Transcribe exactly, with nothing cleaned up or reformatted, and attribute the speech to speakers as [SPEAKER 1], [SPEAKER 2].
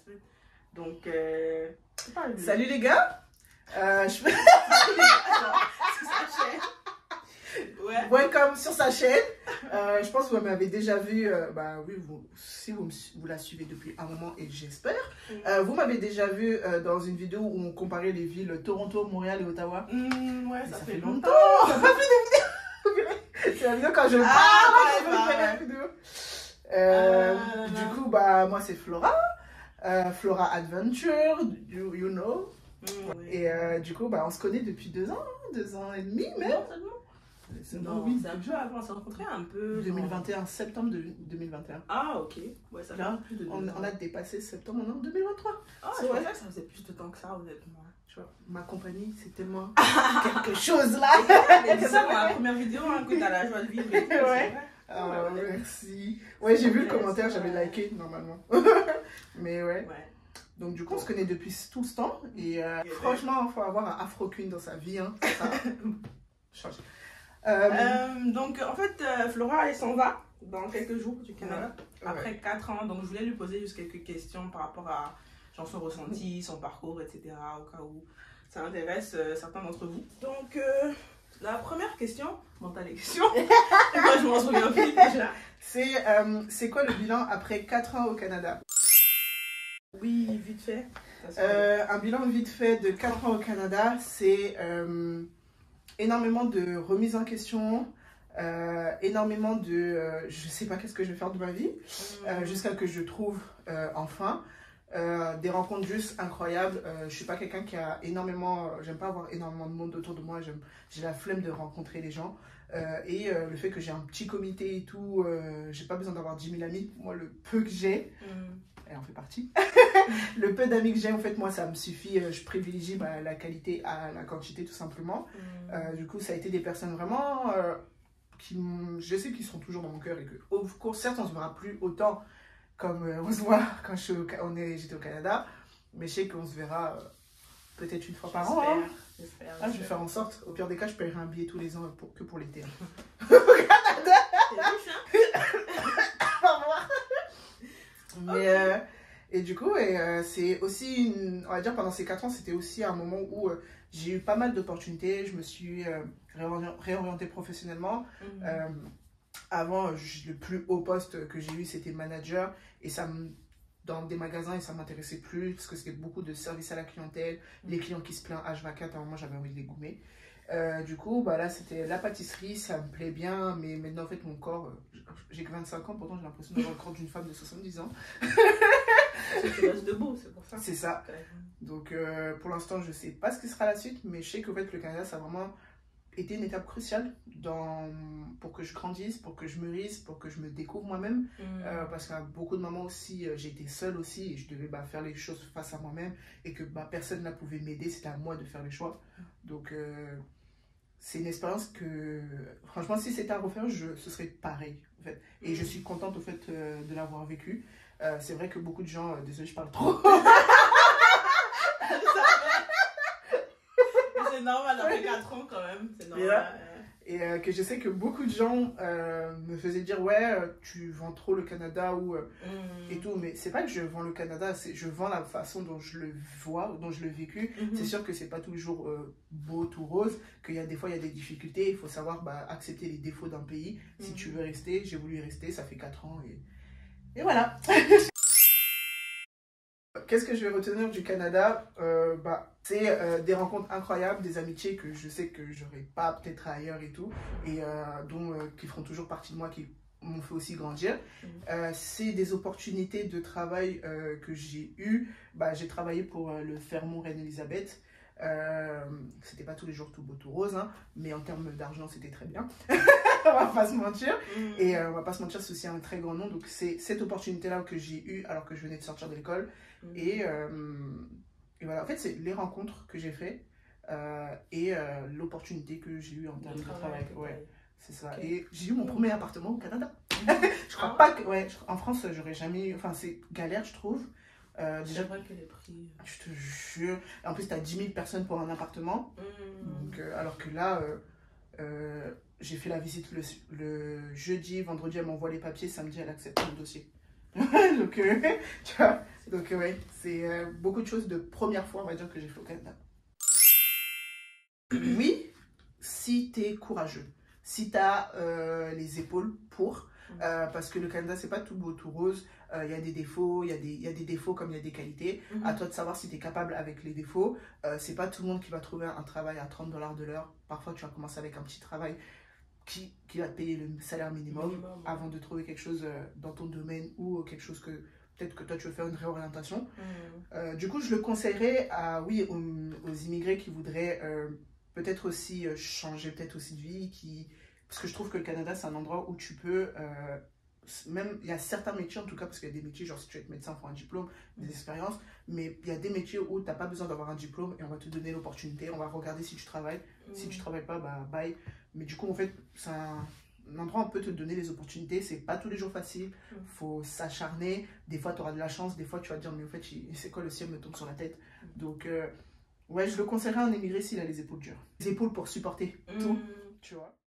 [SPEAKER 1] semaine. Donc, euh...
[SPEAKER 2] salut les gars. Euh, je...
[SPEAKER 1] Ouais.
[SPEAKER 2] Welcome sur sa chaîne. Euh, je pense que vous m'avez déjà vu. Euh, bah oui, vous, si vous, vous la suivez depuis un moment et j'espère. Mm. Euh, vous m'avez déjà vu euh, dans une vidéo où on comparait les villes Toronto, Montréal et Ottawa.
[SPEAKER 1] Mm, ouais, ça, ça fait, fait longtemps.
[SPEAKER 2] longtemps. Ça fait des vidéos. C'est la vidéo quand je
[SPEAKER 1] ah,
[SPEAKER 2] parle.
[SPEAKER 1] ouais,
[SPEAKER 2] la vidéo. Euh, ah, du coup, bah moi c'est Flora. Euh, Flora Adventure, you, you know. Mm, oui. Et euh, du coup, bah, on se connaît depuis deux ans, deux ans et demi même.
[SPEAKER 1] Non, seulement.
[SPEAKER 2] C'est
[SPEAKER 1] non, oui, c'est un peu avant, on s'est rencontrés un peu.
[SPEAKER 2] deux mille vingt et un, septembre de deux mille vingt et un.
[SPEAKER 1] Ah, ok. Ouais, ça fait
[SPEAKER 2] là,
[SPEAKER 1] plus de
[SPEAKER 2] on, on a dépassé septembre en deux mille vingt-trois.
[SPEAKER 1] Ah, je pensais que ça faisait plus de temps que ça, honnêtement.
[SPEAKER 2] Tu vois, ma compagnie, c'est tellement quelque chose là.
[SPEAKER 1] C'est ça, dans la première vidéo, hein, que t'as la joie de vivre. Et tout,
[SPEAKER 2] ouais. Ah, ouais, ouais, merci. Ouais, j'ai vu le commentaire, j'avais liké normalement. Mais ouais. ouais. Donc du coup, on se connaît depuis tout ce temps. Et euh, yeah, franchement, il faut avoir un Afro Queen dans sa vie. Hein. Ça change.
[SPEAKER 1] Euh... Euh, donc en fait, euh, Flora, elle s'en va dans quelques jours du Canada. Ouais. Après ouais. quatre ans. Donc je voulais lui poser juste quelques questions par rapport à genre, son ressenti, son parcours, et cetera. Au cas où ça intéresse euh, certains d'entre vous. Donc euh, la première question, bon t'as les questions. Moi je m'en souviens plus déjà.
[SPEAKER 2] C'est euh, c'est quoi le bilan après quatre ans au Canada?
[SPEAKER 1] Oui, vite fait.
[SPEAKER 2] Euh, un bilan vite fait de quatre ans au Canada, c'est euh, énormément de remises en question, euh, énormément de euh, je sais pas qu'est-ce que je vais faire de ma vie, euh, jusqu'à que je trouve euh, enfin. Euh, des rencontres juste incroyables. Euh, je suis pas quelqu'un qui a énormément, euh, j'aime pas avoir énormément de monde autour de moi, j'ai la flemme de rencontrer les gens. Euh, et euh, le fait que j'ai un petit comité et tout, euh, j'ai pas besoin d'avoir dix mille amis. Moi, le peu que j'ai, mm. elle en fait partie. Le peu d'amis que j'ai, en fait, moi, ça me suffit. Euh, je privilégie bah, la qualité à la quantité, tout simplement. Mm. Euh, du coup, ça a été des personnes vraiment euh, qui, je sais qu'ils sont toujours dans mon cœur et que, au cours, certes, on se verra plus autant comme euh, on se voit quand j'étais au, au Canada, mais je sais qu'on se verra euh, peut-être une fois par an. Hein. Ah, je vais faire en sorte, au pire des cas, je paierai un billet tous les ans pour, que pour l'été. Au Canada. Mais okay. euh, et du coup, euh, c'est aussi, une, on va dire, pendant ces quatre ans, c'était aussi un moment où euh, j'ai eu pas mal d'opportunités. Je me suis euh, réorientée professionnellement. Mm-hmm. euh, Avant, le plus haut poste que j'ai eu, c'était manager. Et ça me, dans des magasins, et ça ne m'intéressait plus parce que c'était beaucoup de services à la clientèle. Mmh. Les clients qui se plaignent H vingt-quatre, à un moment, j'avais envie de les goumer. Euh, du coup, bah là, c'était la pâtisserie, ça me plaît bien. Mais maintenant, en fait, mon corps, j'ai que vingt-cinq ans, pourtant j'ai l'impression d'avoir le corps d'une femme de soixante-dix ans.
[SPEAKER 1] Tu restes debout, c'est pour ça.
[SPEAKER 2] C'est ça. Donc, euh, pour l'instant, je ne sais pas ce qui sera la suite. Mais je sais qu'en fait, le Canada, ça a vraiment été une étape cruciale dans, pour que je grandisse, pour que je mûrisse, pour que je me découvre moi-même. Mmh. Euh, parce qu'à beaucoup de moments aussi, j'ai été seule aussi et je devais bah, faire les choses face à moi-même et que bah, personne ne pouvait m'aider, c'était à moi de faire les choix. Mmh. Donc, euh, c'est une expérience que, franchement, si c'était à refaire, je, ce serait pareil. En fait. Et mmh. je suis contente au fait euh, de l'avoir vécu. Euh, c'est vrai que beaucoup de gens, euh, désolé, je parle trop.
[SPEAKER 1] C'est normal, après quatre ans quand même, c'est normal.
[SPEAKER 2] Yeah. Et euh, que je sais que beaucoup de gens euh, me faisaient dire ouais, euh, tu vends trop le Canada ou euh, mm. et tout, mais c'est pas que je vends le Canada, c'est je vends la façon dont je le vois, dont je l'ai vécu. Mm-hmm. C'est sûr que c'est pas toujours euh, beau, tout rose, qu'il y a des fois il y a des difficultés, il faut savoir bah, accepter les défauts d'un pays. Mm. Si tu veux rester, j'ai voulu y rester, ça fait quatre ans et, et voilà. Qu'est-ce que je vais retenir du Canada? euh, bah, C'est euh, des rencontres incroyables, des amitiés que je sais que j'aurais pas peut-être ailleurs et tout, et euh, dont, euh, qui feront toujours partie de moi, qui m'ont fait aussi grandir. Mmh. Euh, c'est des opportunités de travail euh, que j'ai eues. Bah, j'ai travaillé pour euh, le Fermont Reine-Élisabeth. Euh, C'était pas tous les jours tout beau, tout rose, hein, mais en termes d'argent, c'était très bien. On va pas se mentir. Mmh. Et euh, on va pas se mentir, c'est aussi un très grand nom. Donc, c'est cette opportunité-là que j'ai eue alors que je venais de sortir de l'école. Mmh. Et, euh, et voilà, en fait, c'est les rencontres que j'ai faites euh, et euh, l'opportunité que j'ai eue en termes de travail. Ouais, c'est ça. Okay. Et j'ai eu mon premier appartement au Canada. Je crois ah. pas que. Ouais, je, en France, j'aurais jamais eu. Enfin, c'est galère, je trouve.
[SPEAKER 1] Euh, déjà, c'est vrai que les prix.
[SPEAKER 2] Je te jure. En plus, tu as dix mille personnes pour un appartement. Mmh. Donc, euh, alors que là, euh, euh, j'ai fait la visite le, le jeudi, vendredi, elle m'envoie les papiers, samedi, elle accepte mon dossier. donc, euh, tu vois, donc euh, ouais, c'est euh, beaucoup de choses de première fois, on va dire, que j'ai fait au Canada. Oui, si tu es courageux, si tu as euh, les épaules pour, euh, parce que le Canada, c'est pas tout beau, tout rose. Il euh, y a des défauts, il y, y a des défauts comme il y a des qualités. Mm-hmm. À toi de savoir si tu es capable avec les défauts. Euh, c'est pas tout le monde qui va trouver un travail à trente dollars de l'heure. Parfois, tu vas commencer avec un petit travail qui, qui va te payer le salaire minimum, minimum ouais. avant de trouver quelque chose euh, dans ton domaine ou quelque chose que peut-être que toi, tu veux faire une réorientation. Mm. Euh, du coup, je le conseillerais à, oui, aux, aux immigrés qui voudraient euh, peut-être aussi euh, changer peut-être aussi de vie, qui... parce que je trouve que le Canada, c'est un endroit où tu peux... Euh, même, il y a certains métiers en tout cas, parce qu'il y a des métiers, genre si tu veux être médecin, il faut un diplôme, des expériences, mais il y a des métiers où tu n'as pas besoin d'avoir un diplôme et on va te donner l'opportunité, on va regarder si tu travailles, mmh. si tu ne travailles pas, bah bye. Mais du coup, en fait, c'est un, un endroit où on peut te donner les opportunités, c'est pas tous les jours facile, il mmh. faut s'acharner, des fois tu auras de la chance, des fois tu vas te dire, mais en fait, c'est quoi, le ciel me tombe sur la tête. Mmh. Donc, euh, ouais, je le conseillerais à un émigré s'il a les épaules dures. Les épaules pour supporter mmh. tout, tu vois.